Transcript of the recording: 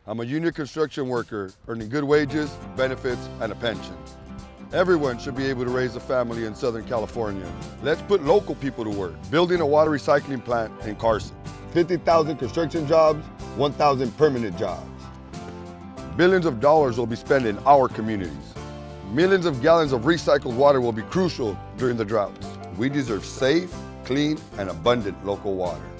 I'm a union construction worker earning good wages, benefits, and a pension. Everyone should be able to raise a family in Southern California. Let's put local people to work, building a water recycling plant in Carson. 50,000 construction jobs, 1,000 permanent jobs. Billions of dollars will be spent in our communities. Millions of gallons of recycled water will be crucial during the droughts. We deserve safe, clean, and abundant local water.